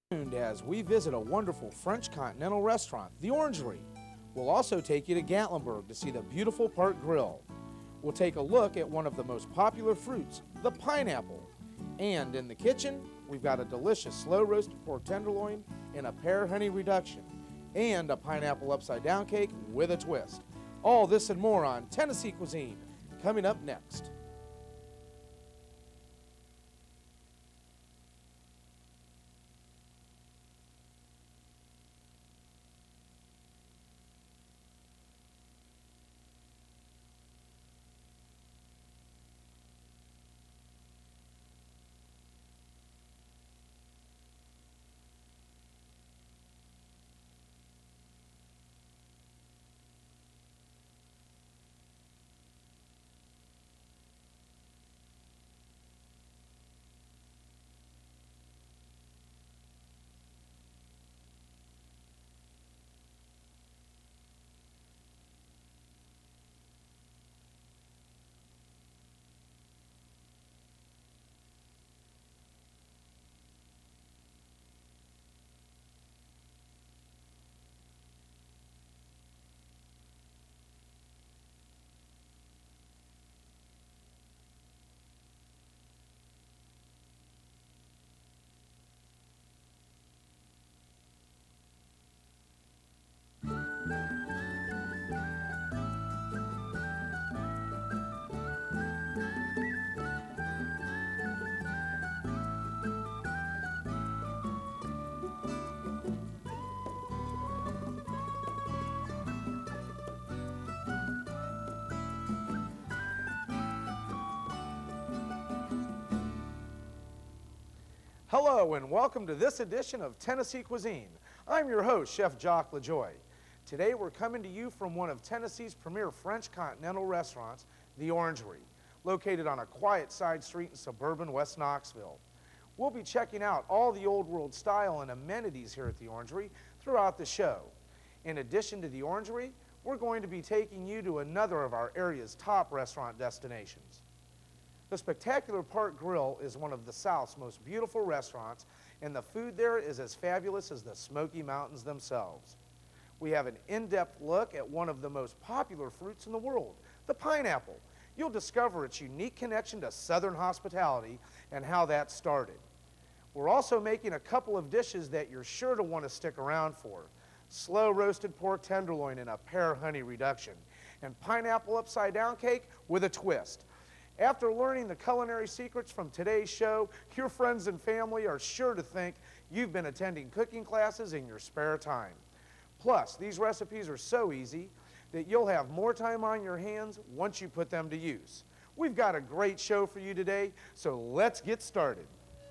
As we visit a wonderful French continental restaurant, the Orangery. We'll also take you to Gatlinburg to see the beautiful Park Grill. We'll take a look at one of the most popular fruits, the pineapple. And in the kitchen, we've got a delicious slow roasted pork tenderloin in a pear honey reduction and a pineapple upside down cake with a twist. All this and more on Tennessee Cuisine, coming up next. Hello and welcome to this edition of Tennessee Cuisine. I'm your host, Chef Jacques LaJoie. Today we're coming to you from one of Tennessee's premier French continental restaurants, the Orangery, located on a quiet side street in suburban West Knoxville. We'll be checking out all the old world style and amenities here at the Orangery throughout the show. In addition to the Orangery, we're going to be taking you to another of our area's top restaurant destinations. The spectacular Park Grill is one of the South's most beautiful restaurants, and the food there is as fabulous as the Smoky Mountains themselves. We have an in-depth look at one of the most popular fruits in the world, the pineapple. You'll discover its unique connection to Southern hospitality and how that started. We're also making a couple of dishes that you're sure to want to stick around for. Slow roasted pork tenderloin in a pear honey reduction, and pineapple upside down cake with a twist. After learning the culinary secrets from today's show, your friends and family are sure to think you've been attending cooking classes in your spare time. Plus, these recipes are so easy that you'll have more time on your hands once you put them to use. We've got a great show for you today, so let's get started.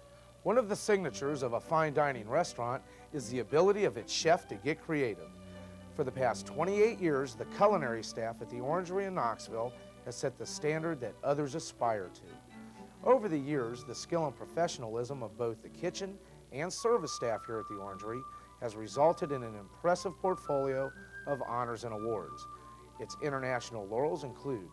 One of the signatures of a fine dining restaurant is the ability of its chef to get creative. For the past 28 years, the culinary staff at the Orangery in Knoxville has set the standard that others aspire to. Over the years, the skill and professionalism of both the kitchen and service staff here at the Orangery has resulted in an impressive portfolio of honors and awards. Its international laurels include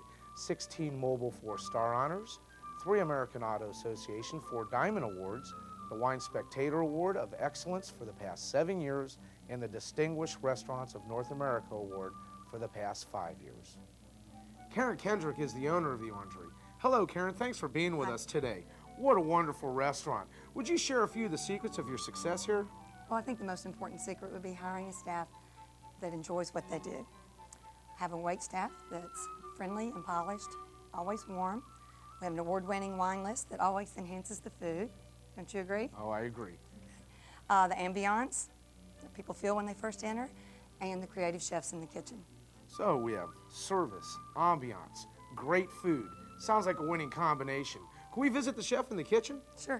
16 Mobile 4-star honors, 3 American Auto Association 4 Diamond Awards, the Wine Spectator Award of Excellence for the past 7 years, and the Distinguished Restaurants of North America Award for the past 5 years. Karen Kendrick is the owner of the Orangery. Hello, Karen. Thanks for being with us today. What a wonderful restaurant. Would you share a few of the secrets of your success here? Well, I think the most important secret would be hiring a staff that enjoys what they do. Have a wait staff that's friendly and polished, always warm. We have an award-winning wine list that always enhances the food. Don't you agree? Oh, I agree. The ambiance that people feel when they first enter, and the creative chefs in the kitchen. So we have service, ambiance, great food. Sounds like a winning combination. Can we visit the chef in the kitchen? Sure.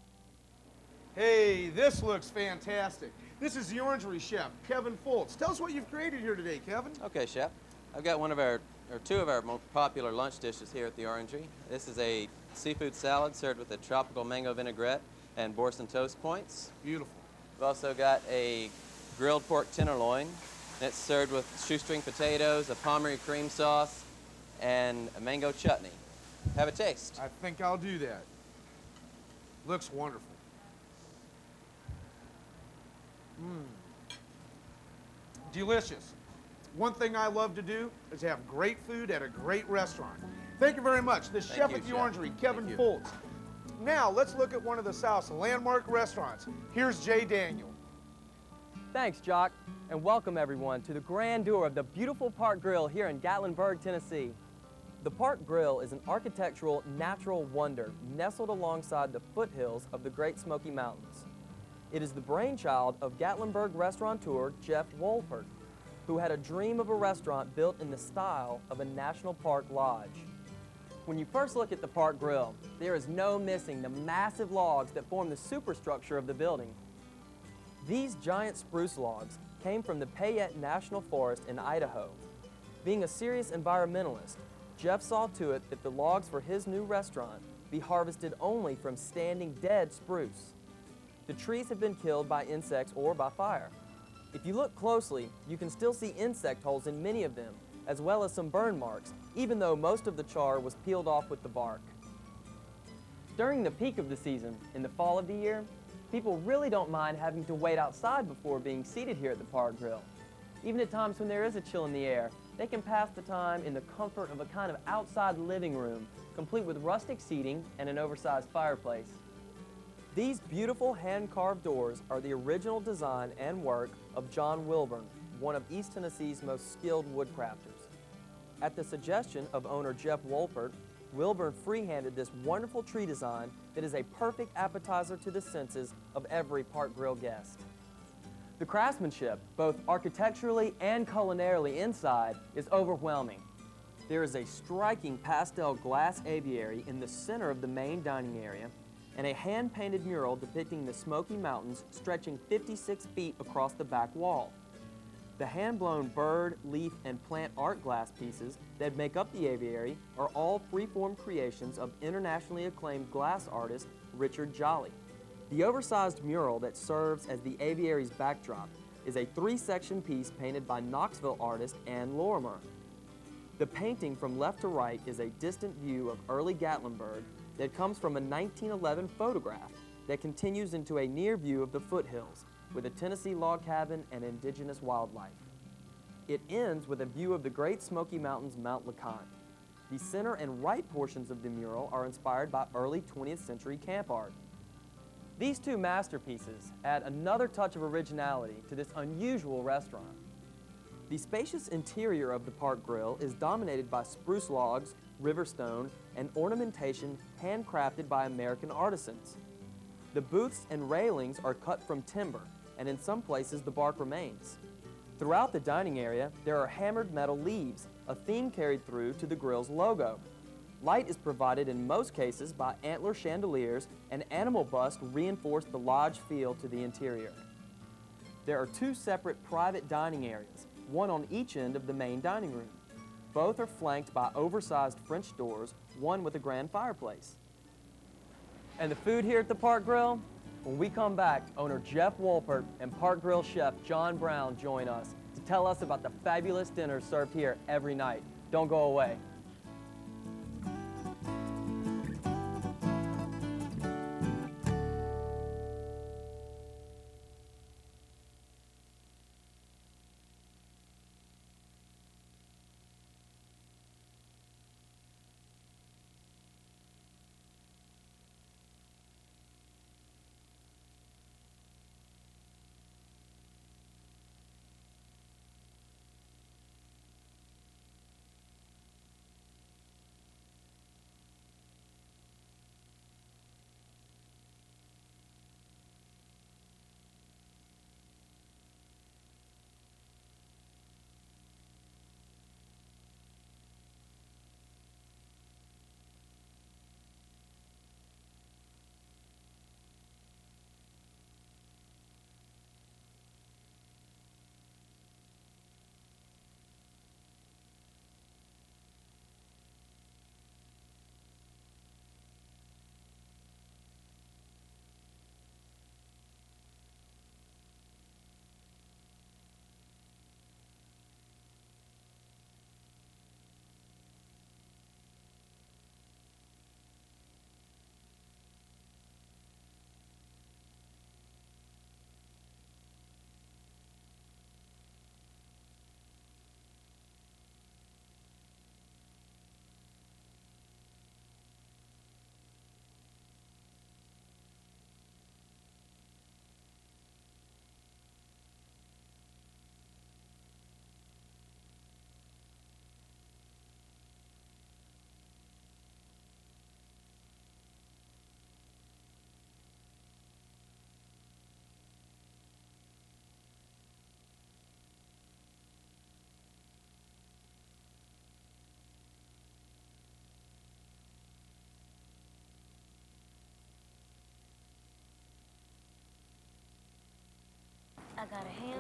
Hey, this looks fantastic. This is the Orangery chef, Kevin Foltz. Tell us what you've created here today, Kevin. Okay, chef. I've got two of our most popular lunch dishes here at the Orangery. This is a seafood salad served with a tropical mango vinaigrette and Boursin toast points. Beautiful. We've also got a grilled pork tenderloin. It's served with shoestring potatoes, a Pommery cream sauce, and a mango chutney. Have a taste. I think I'll do that. Looks wonderful. Delicious. One thing I love to do is have great food at a great restaurant. Thank you very much. The chef at the Orangery, Kevin Foltz. Now, let's look at one of the South's landmark restaurants. Here's Jay Daniel. Thanks, Jock, and welcome everyone to the grandeur of the beautiful Park Grill here in Gatlinburg, Tennessee. The Park Grill is an architectural natural wonder nestled alongside the foothills of the Great Smoky Mountains. It is the brainchild of Gatlinburg restaurateur Jeff Wolpert, who had a dream of a restaurant built in the style of a national park lodge. When you first look at the Park Grill, there is no missing the massive logs that form the superstructure of the building. These giant spruce logs came from the Payette National Forest in Idaho. Being a serious environmentalist, Jeff saw to it that the logs for his new restaurant be harvested only from standing dead spruce. The trees have been killed by insects or by fire. If you look closely, you can still see insect holes in many of them, as well as some burn marks, even though most of the char was peeled off with the bark. During the peak of the season, in the fall of the year, people really don't mind having to wait outside before being seated here at the Park Grill. Even at times when there is a chill in the air, they can pass the time in the comfort of a kind of outside living room, complete with rustic seating and an oversized fireplace. These beautiful hand-carved doors are the original design and work of John Wilburn, one of East Tennessee's most skilled woodcrafters. At the suggestion of owner Jeff Wolpert, Wilburn freehanded this wonderful tree design that is a perfect appetizer to the senses of every Park Grill guest. The craftsmanship, both architecturally and culinarily inside, is overwhelming. There is a striking pastel glass aviary in the center of the main dining area, and a hand-painted mural depicting the Smoky Mountains stretching 56 feet across the back wall. The hand-blown bird, leaf, and plant art glass pieces that make up the aviary are all freeform creations of internationally acclaimed glass artist Richard Jolly. The oversized mural that serves as the aviary's backdrop is a 3-section piece painted by Knoxville artist Ann Lorimer. The painting from left to right is a distant view of early Gatlinburg that comes from a 1911 photograph that continues into a near view of the foothills with a Tennessee log cabin and indigenous wildlife. It ends with a view of the Great Smoky Mountains, Mount LeConte. The center and right portions of the mural are inspired by early 20th century camp art. These two masterpieces add another touch of originality to this unusual restaurant. The spacious interior of the Park Grill is dominated by spruce logs, river stone, and ornamentation handcrafted by American artisans. The booths and railings are cut from timber, and in some places the bark remains. Throughout the dining area, there are hammered metal leaves, a theme carried through to the grill's logo. Light is provided in most cases by antler chandeliers, and animal busts reinforce the lodge feel to the interior. There are 2 separate private dining areas, one on each end of the main dining room. Both are flanked by oversized French doors, one with a grand fireplace. And the food here at the Park Grill? When we come back, owner Jeff Wolpert and Park Grill chef John Brown join us to tell us about the fabulous dinners served here every night. Don't go away.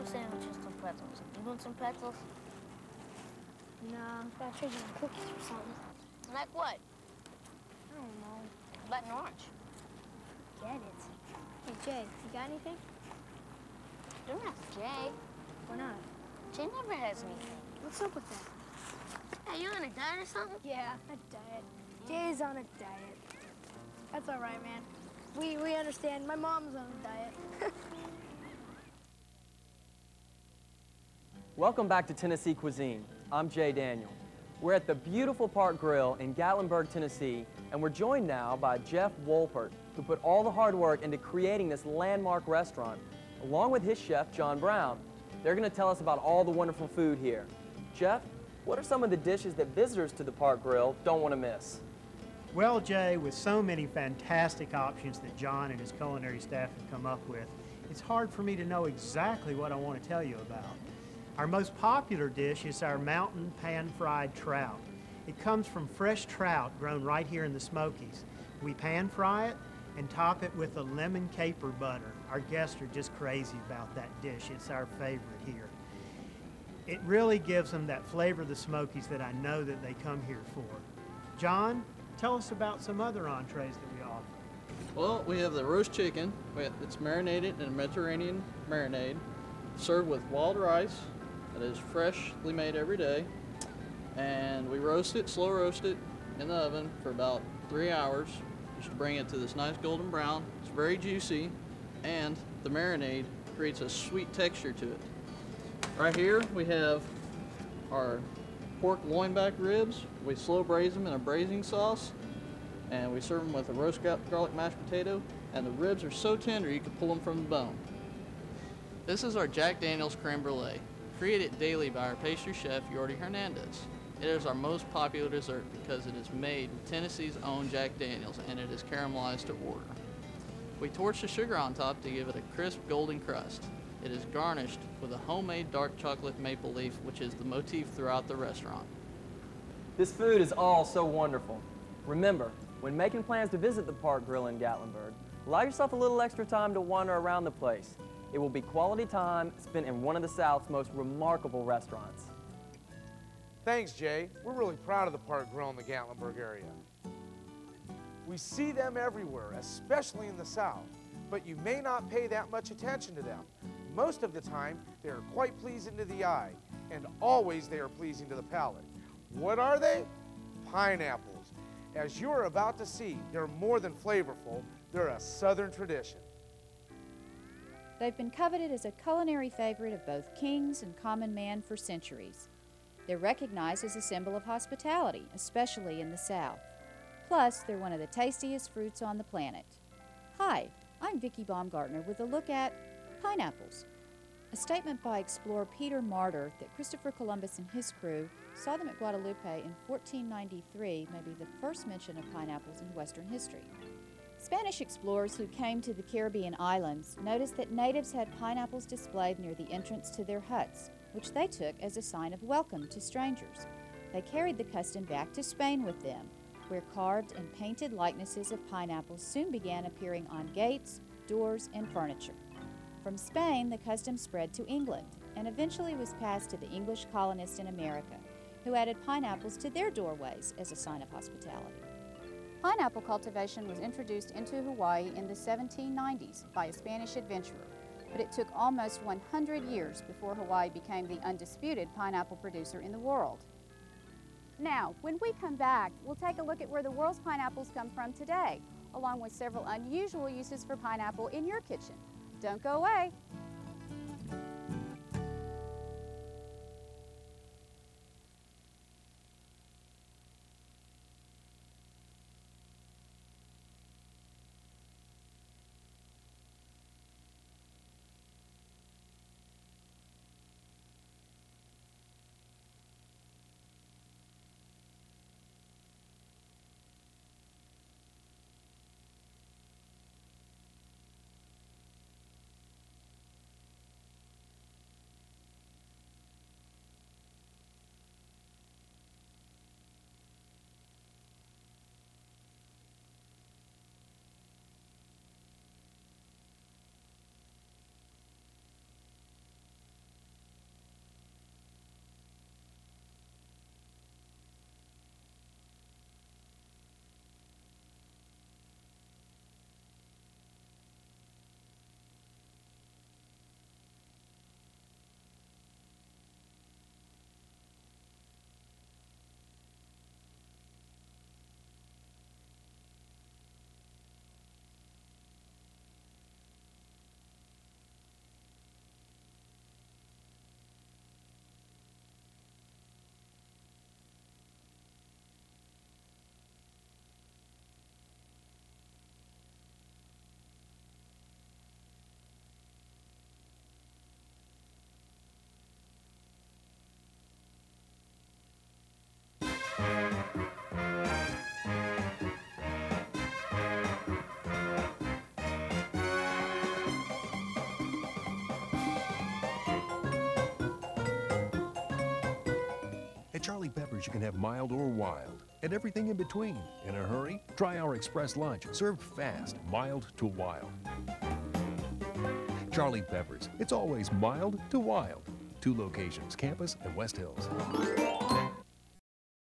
ham sandwiches and pretzels. You want some pretzels? Nah, I'll trade you some cookies or something. Like what? I don't know. Black and orange. Get it. Hey, Jay, you got anything? Don't ask Jay. Why not? Jay never has anything. What's up with that? Hey, you on a diet or something? Yeah, a diet. Jay's on a diet. That's all right, man. We understand. My mom's on a diet. Welcome back to Tennessee Cuisine. I'm Jay Daniel. We're at the beautiful Park Grill in Gatlinburg, Tennessee, and we're joined now by Jeff Wolpert, who put all the hard work into creating this landmark restaurant, along with his chef, John Brown. They're going to tell us about all the wonderful food here. Jeff, what are some of the dishes that visitors to the Park Grill don't want to miss? Well, Jay, with so many fantastic options that John and his culinary staff have come up with, it's hard for me to know exactly what I want to tell you about. Our most popular dish is our mountain pan-fried trout. It comes from fresh trout grown right here in the Smokies. We pan-fry it and top it with a lemon caper butter. Our guests are just crazy about that dish. It's our favorite here. It really gives them that flavor of the Smokies that I know that they come here for. John, tell us about some other entrees that we offer. Well, we have the roast chicken. It's marinated in a Mediterranean marinade, served with wild rice that is freshly made every day. And we roast it, slow roast it in the oven for about 3 hours just to bring it to this nice golden brown. It's very juicy, and the marinade creates a sweet texture to it. Right here we have our pork loinback ribs. We slow braise them in a braising sauce, and we serve them with a roast garlic mashed potato, and the ribs are so tender you can pull them from the bone. This is our Jack Daniel's creme brulee, created daily by our pastry chef, Yordi Hernandez. It is our most popular dessert because it is made with Tennessee's own Jack Daniel's, and it is caramelized to order. We torch the sugar on top to give it a crisp golden crust. It is garnished with a homemade dark chocolate maple leaf, which is the motif throughout the restaurant. This food is all so wonderful. Remember, when making plans to visit the Park Grill in Gatlinburg, allow yourself a little extra time to wander around the place. It will be quality time spent in one of the South's most remarkable restaurants. Thanks, Jay. We're really proud of the Park Grill in the Gatlinburg area. We see them everywhere, especially in the South, but you may not pay that much attention to them. Most of the time, they are quite pleasing to the eye, and always they are pleasing to the palate. What are they? Pineapples. As you are about to see, they're more than flavorful, they're a Southern tradition. They've been coveted as a culinary favorite of both kings and common man for centuries. They're recognized as a symbol of hospitality, especially in the South. Plus, they're one of the tastiest fruits on the planet. Hi, I'm Vicki Baumgartner with a look at pineapples. A statement by explorer Peter Martyr that Christopher Columbus and his crew saw them at Guadalupe in 1493 may be the first mention of pineapples in Western history. Spanish explorers who came to the Caribbean islands noticed that natives had pineapples displayed near the entrance to their huts, which they took as a sign of welcome to strangers. They carried the custom back to Spain with them, where carved and painted likenesses of pineapples soon began appearing on gates, doors, and furniture. From Spain, the custom spread to England and eventually was passed to the English colonists in America, who added pineapples to their doorways as a sign of hospitality. Pineapple cultivation was introduced into Hawaii in the 1790s by a Spanish adventurer, but it took almost 100 years before Hawaii became the undisputed pineapple producer in the world. Now, when we come back, we'll take a look at where the world's pineapples come from today, along with several unusual uses for pineapple in your kitchen. Don't go away. At Charlie Pepper's, you can have mild or wild, and everything in between. In a hurry? Try our express lunch, served fast, mild to wild. Charlie Pepper's, it's always mild to wild. 2 locations, Campus and West Hills.